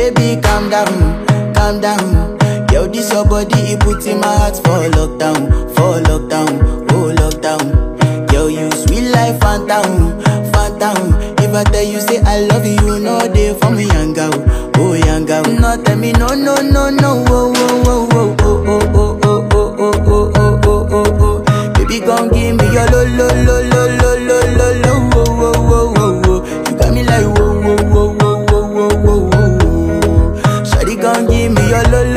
Baby, calm down. Yo, this your body, it puts in my heart for lockdown, oh lockdown. Yo, you sweet life, phantom. If I tell you say I love you, no day for me, young girl, oh young girl. No tell me no, oh, oh, oh, oh, oh, oh, oh, oh, oh, oh, oh, oh, oh, oh. Baby, gon' give me your lo, oh, oh, oh, oh, oh. You got me like whoa, whoa, whoa, whoa, whoa, whoa, whoa. Shawty gon' give me your lo,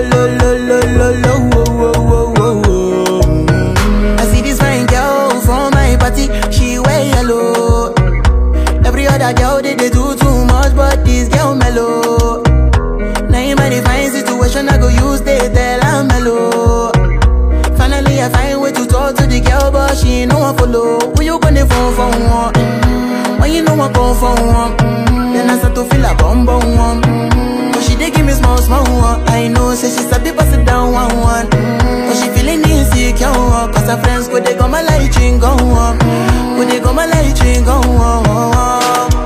oh, oh, oh, oh. I see this fine girl from my party, she wear yellow. Every other girl they do too much, but this girl mellow. Now in my divine situation, I go use they tell I'm mellow. Finally I find way to talk to the girl, but she ain't no one follow. Who you gonna phone for one? When you know I come for one, then I start to feel a bum one. But she dey give me small one. I know, say she start to pass it down one. But she feeling insecure, cause her friends go they go my light ring go on. Go they go my light ring go on.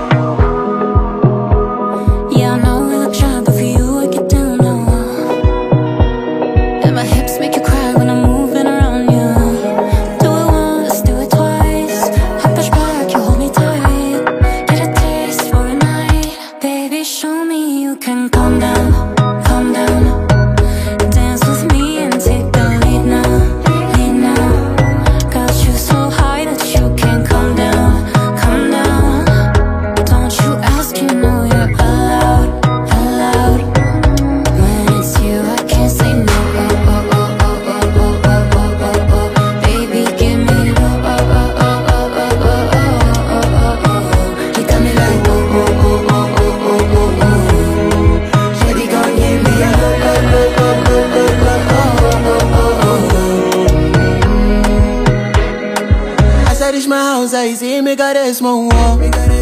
I see me got a small wall.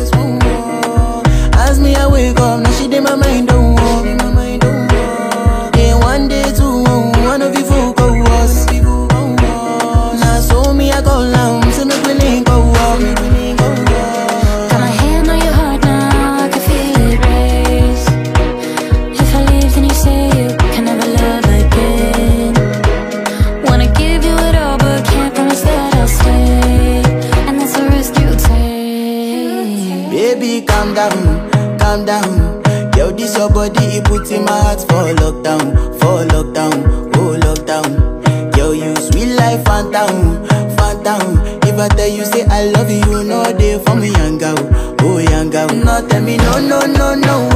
As me I wake up, now she did my mind don't walk. Then one day two, one of you folk go was. Now so me I go down, so me willing go walk. Got my hand on your heart now, I can feel it race. If I leave then you say you can never love again. Wanna give you it all but can't promise that I'll stay. Baby, calm down. Yo, this your body, it puts in my heart for lockdown, oh lockdown. Yo, you sweet life, phantom. If I tell you say I love you, no day for me, young girl, oh young girl. No tell me no,